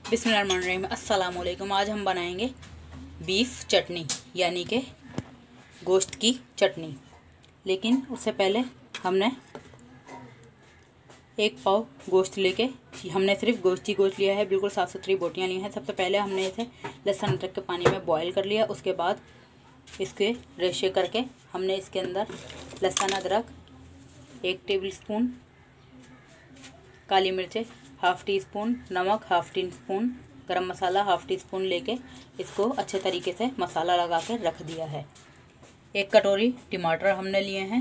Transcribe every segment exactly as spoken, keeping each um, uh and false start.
बिस्मिल्लाहिर्रहमानिर्रहीम। अस्सलाम वालेकुम। आज हम बनाएंगे बीफ चटनी यानी कि गोश्त की चटनी। लेकिन उससे पहले हमने एक पाव गोश्त लेके हमने सिर्फ गोश्त ही गोश्त लिया है। बिल्कुल साफ़ सुथरी बोटियाँ ली हैं। सबसे पहले हमने इसे लहसुन अदरक के पानी में बॉईल कर लिया। उसके बाद इसके रेशे करके हमने इसके अंदर लहसुन अदरक, एक टेबल स्पून काली मिर्चें, हाफ़ टी स्पून नमक, half teaspoon garam masala, half tea spoon लेके इसको अच्छे तरीके से मसाला लगा के रख दिया है। एक कटोरी टमाटर हमने लिए हैं,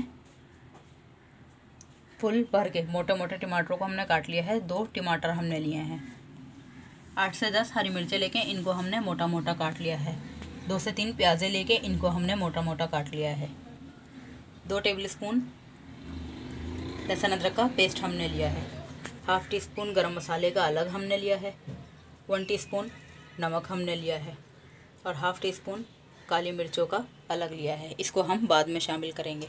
फुल भर के मोटे मोटे टमाटरों को हमने काट लिया है। दो टमाटर हमने लिए हैं। आठ से दस हरी मिर्चें लेके इनको हमने मोटा मोटा काट लिया है। दो से तीन प्याज़ें लेके इनको हमने मोटा मोटा काट लिया है। दो टेबल स्पून लहसुन अदरक का पेस्ट हमने लिया है। हाफ़ टी स्पून गरम मसाले का अलग हमने लिया है। वन टीस्पून नमक हमने लिया है और हाफ़ टी स्पून काली मिर्चों का अलग लिया है। इसको हम बाद में शामिल करेंगे।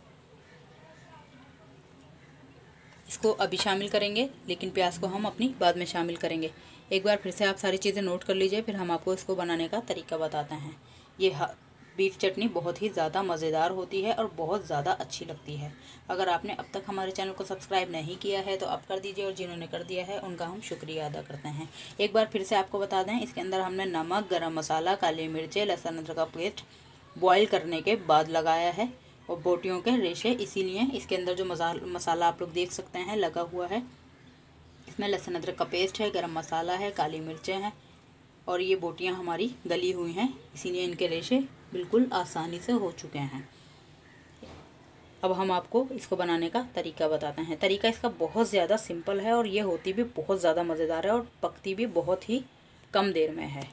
इसको अभी शामिल करेंगे लेकिन प्याज को हम अपनी बाद में शामिल करेंगे। एक बार फिर से आप सारी चीज़ें नोट कर लीजिए, फिर हम आपको इसको बनाने का तरीका बताते हैं। ये बीफ चटनी बहुत ही ज़्यादा मज़ेदार होती है और बहुत ज़्यादा अच्छी लगती है। अगर आपने अब तक हमारे चैनल को सब्सक्राइब नहीं किया है तो आप कर दीजिए, और जिन्होंने कर दिया है उनका हम शुक्रिया अदा करते हैं। एक बार फिर से आपको बता दें, इसके अंदर हमने नमक, गरम मसाला, काली मिर्चें, लहसुन अदरक का पेस्ट बॉयल करने के बाद लगाया है और बोटियों के रेशे इसीलिए इसके अंदर जो मसाला आप लोग देख सकते हैं लगा हुआ है। इसमें लहसुन अदरक का पेस्ट है, गरम मसाला है, काली मिर्चें हैं और ये बोटियां हमारी गली हुई हैं, इसीलिए इनके रेशे बिल्कुल आसानी से हो चुके हैं। अब हम आपको इसको बनाने का तरीका बताते हैं। तरीका इसका बहुत ज़्यादा सिंपल है और ये होती भी बहुत ज़्यादा मज़ेदार है और पकती भी बहुत ही कम देर में है।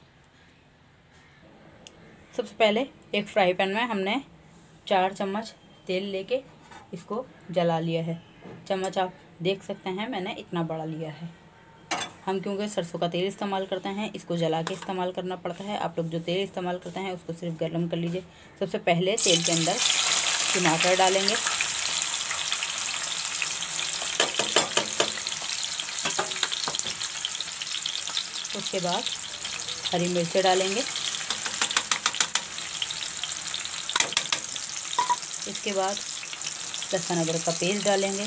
सबसे पहले एक फ्राई पैन में हमने चार चम्मच तेल लेके इसको जला लिया है। चम्मच आप देख सकते हैं मैंने इतना बड़ा लिया है। हम क्योंकि सरसों का तेल इस्तेमाल करते हैं, इसको जला के इस्तेमाल करना पड़ता है। आप लोग जो तेल इस्तेमाल करते हैं उसको सिर्फ गर्म कर लीजिए। सबसे पहले तेल के अंदर टमाटर डालेंगे, उसके बाद हरी मिर्चें डालेंगे, इसके बाद लहसुन अदरक का पेस्ट डालेंगे।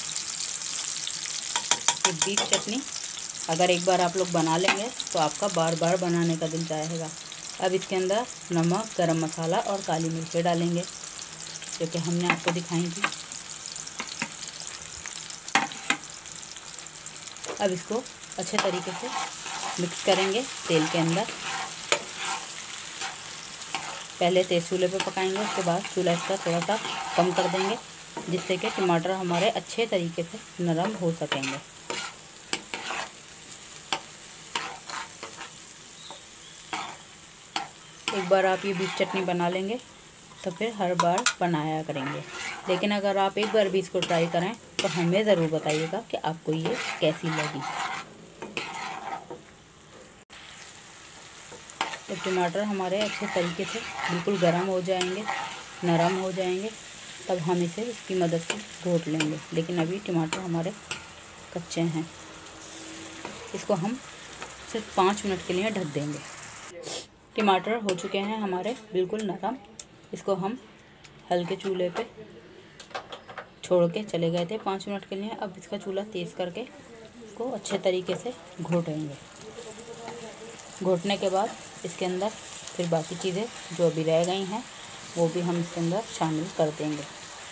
ये बीफ चटनी अगर एक बार आप लोग बना लेंगे तो आपका बार बार बनाने का दिल चाहेगा। अब इसके अंदर नमक, गरम मसाला और काली मिर्चें डालेंगे जो कि हमने आपको दिखाई थी। अब इसको अच्छे तरीके से मिक्स करेंगे तेल के अंदर। पहले तेज चूल्हे पे पकाएंगे, उसके बाद चूल्हा इसका थोड़ा सा कम कर देंगे जिससे कि टमाटर हमारे अच्छे तरीके से नरम हो सकेंगे। एक बार आप ये बीफ चटनी बना लेंगे तो फिर हर बार बनाया करेंगे। लेकिन अगर आप एक बार भी इसको ट्राई करें तो हमें ज़रूर बताइएगा कि आपको ये कैसी लगी। तो टमाटर हमारे अच्छे तरीके से बिल्कुल गर्म हो जाएंगे, नरम हो जाएंगे, तब हम इसे इसकी मदद से घोट लेंगे। लेकिन अभी टमाटर हमारे कच्चे हैं। इसको हम सिर्फ पाँच मिनट के लिए ढक देंगे। टमाटर हो चुके हैं हमारे बिल्कुल नरम। इसको हम हल्के चूल्हे पे छोड़ के चले गए थे पाँच मिनट के लिए। अब इसका चूल्हा तेज़ करके इसको अच्छे तरीके से घोटेंगे। घोटने के बाद इसके अंदर फिर बाकी चीज़ें जो अभी रह गई हैं वो भी हम इसके अंदर शामिल कर देंगे।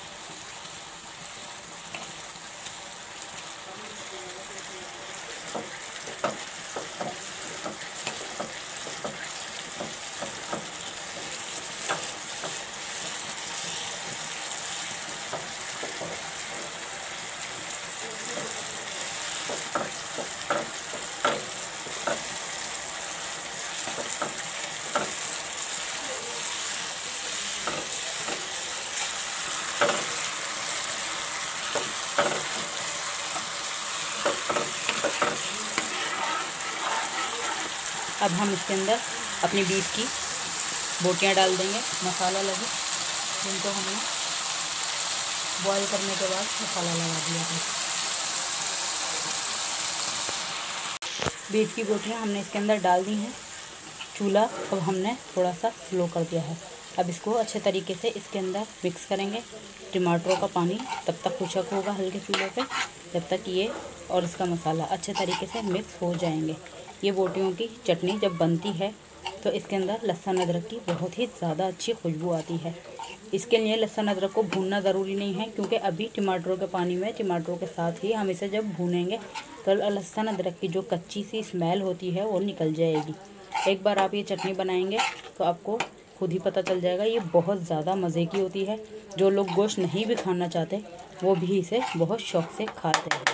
अब हम इसके अंदर अपनी बीफ की बोटियां डाल देंगे, मसाला लगे जिनको हमने बॉईल करने के बाद मसाला लगा दिया था। बीफ की बोटियाँ हमने इसके अंदर डाल दी हैं। चूल्हा अब हमने थोड़ा सा स्लो कर दिया है। अब इसको अच्छे तरीके से इसके अंदर मिक्स करेंगे। टमाटरों का पानी तब तक खुशक होगा हल्के चूल्हे पे, जब तक ये और इसका मसाला अच्छे तरीके से मिक्स हो जाएंगे। ये बोटियों की चटनी जब बनती है तो इसके अंदर लहसुन अदरक की बहुत ही ज़्यादा अच्छी खुशबू आती है। इसके लिए लहसुन अदरक को भूनना ज़रूरी नहीं है, क्योंकि अभी टमाटरों के पानी में टमाटरों के साथ ही हम इसे जब भूनेंगे तो लहसुन अदरक की जो कच्ची सी स्मेल होती है वो निकल जाएगी। एक बार आप ये चटनी बनाएंगे तो आपको खुद ही पता चल जाएगा, ये बहुत ज़्यादा मज़े की होती है। जो लोग गोश्त नहीं भी खाना चाहते वो भी इसे बहुत शौक़ से खाते हैं।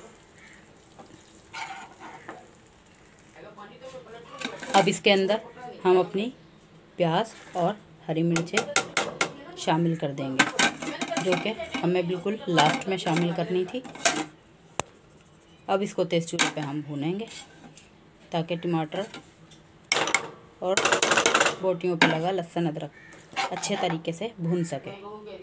अब इसके अंदर हम अपनी प्याज और हरी मिर्चें शामिल कर देंगे, जो कि हमें बिल्कुल लास्ट में शामिल करनी थी। अब इसको तेज़ चूल्हे पे हम भूनेंगे ताकि टमाटर और बोटियों पे लगा लहसुन अदरक अच्छे तरीके से भून सके।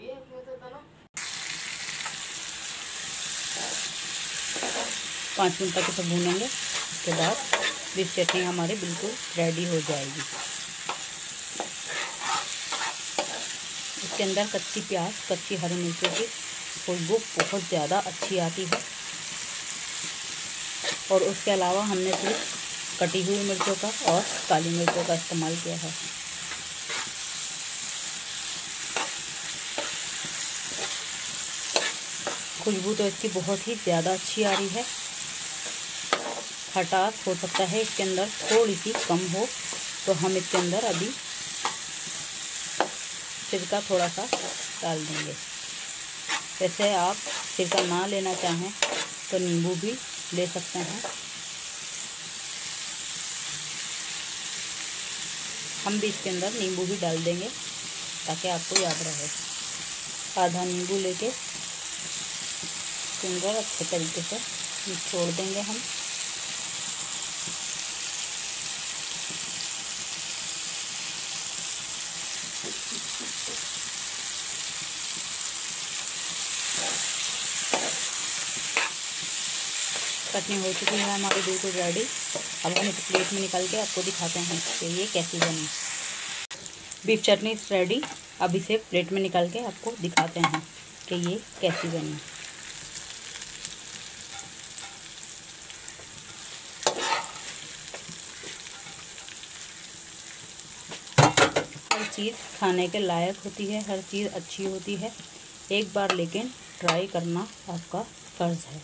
पाँच मिनट तक इसे भूनेंगे। उसके बाद बीफ चटनी हमारी बिल्कुल रेडी हो जाएगी। इसके अंदर कच्ची प्याज, कच्ची हरी मिर्चों की खुशबू बहुत ज़्यादा अच्छी आती है। और उसके अलावा हमने सिर्फ कटी हुई मिर्चों का और काली मिर्चों का इस्तेमाल किया है। खुशबू तो इसकी बहुत ही ज़्यादा अच्छी आ रही है। खटास हो सकता है इसके अंदर थोड़ी सी कम हो, तो हम इसके अंदर अभी सिरका थोड़ा सा डाल देंगे। वैसे आप सिरका ना लेना चाहें तो नींबू भी ले सकते हैं। हम भी इसके अंदर नींबू भी डाल देंगे ताकि आपको याद रहे। आधा नींबू लेके इसके अंदर अच्छे तरीके से छोड़ देंगे हम। चटनी हो चुकी है हमारी बिल्कुल रेडी। अब हम इस प्लेट में निकाल के आपको दिखाते हैं कि ये कैसी बनी। बीफ चटनी इस रेडी। अब इसे प्लेट में निकाल के आपको दिखाते हैं कि ये कैसी बनी। हर चीज़ खाने के लायक होती है, हर चीज़ अच्छी होती है। एक बार लेकिन ट्राई करना आपका फ़र्ज़ है।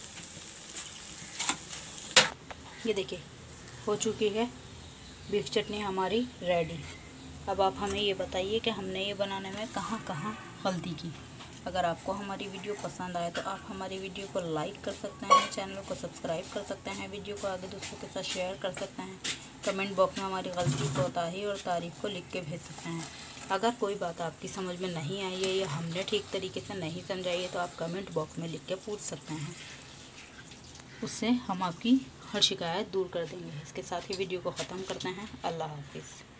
ये देखिए हो चुकी है बीफ चटनी हमारी रेडी। अब आप हमें ये बताइए कि हमने ये बनाने में कहाँ कहाँ गलती की। अगर आपको हमारी वीडियो पसंद आए तो आप हमारी वीडियो को लाइक कर सकते हैं, चैनल को सब्सक्राइब कर सकते हैं, वीडियो को आगे दूसरों के साथ शेयर कर सकते हैं। कमेंट बॉक्स में हमारी गलती, कोताही और तारीफ़ को लिख के भेज सकते हैं। अगर कोई बात आपकी समझ में नहीं आई है या हमने ठीक तरीके से नहीं समझाई है तो आप कमेंट बॉक्स में लिख के पूछ सकते हैं। उससे हम आपकी हर शिकायत दूर कर देंगे। इसके साथ ही वीडियो को ख़त्म करते हैं। अल्लाह हाफिज़।